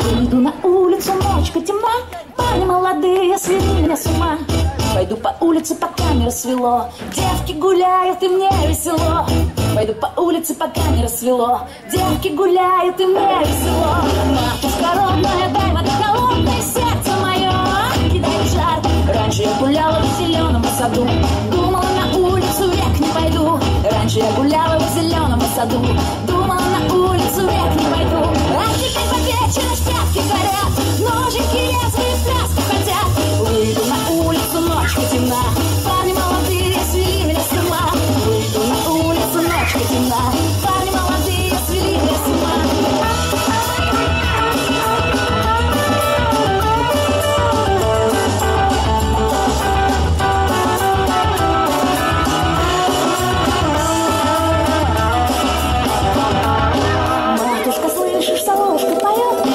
Выйду на улицу, ночка темна, парни молодые свели меня с ума. Пойду по улице, пока не рассвело, девки гуляют и мне весело. Пойду по улице, пока не рассвело, девки гуляют и мне весело. Матушка родная, дай воды холодной, сердце мое кидает жар. Раньше я гуляла в зеленом саду, думала, на улицу век не пойду. Раньше я гуляла в зеленом саду, думала, на улицу век не пойду. А теперь под вечер пятки горят, ножики резвые пляски хотят. Выйду на улицу, ночка темна, парни молодые свели меня с ума. Выйду на улицу, ночка темна, парни молодые свели меня с ума. Матушка, слышишь, соловушка поет,